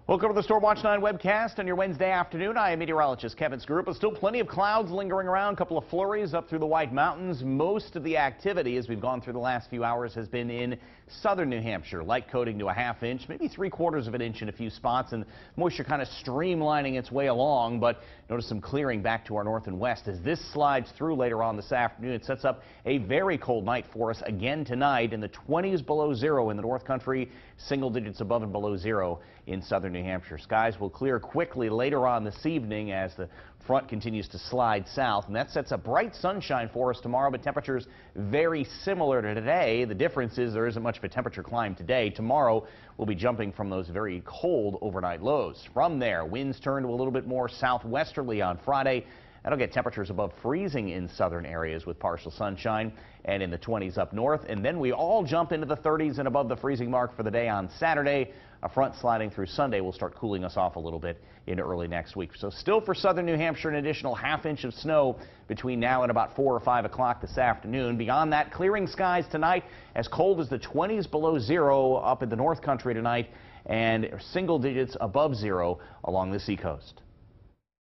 Welcome to the Storm Watch 9 webcast on your Wednesday afternoon. I am meteorologist Kevin Skarupa. Still plenty of clouds lingering around, a couple of flurries up through the White Mountains. Most of the activity as we've gone through the last few hours has been in southern New Hampshire. Light coating to a ½ inch, maybe 3/4 of an inch in a few spots, and moisture kind of streamlining its way along. But notice some clearing back to our north and west as this slides through later on this afternoon. It sets up a very cold night for us again tonight in the 20s below zero in the North Country, single digits above and below zero in southern New Hampshire. Skies will clear quickly later on this evening as the front continues to slide south, and that sets up bright sunshine for us tomorrow, but temperatures very similar to today. The difference is there isn't much of a temperature climb today. Tomorrow we'll be jumping from those very cold overnight lows. From there, winds turn to a little bit more southwesterly on Friday. That'll get temperatures above freezing in southern areas with partial sunshine and in the 20s up north. And then we all jump into the 30s and above the freezing mark for the day on Saturday. A front sliding through Sunday will start cooling us off a little bit into early next week. So still for southern New Hampshire, an additional ½ inch of snow between now and about 4 or 5 o'clock this afternoon. Beyond that, clearing skies tonight, as cold as the 20s below zero up in the North Country tonight and single digits above zero along the seacoast.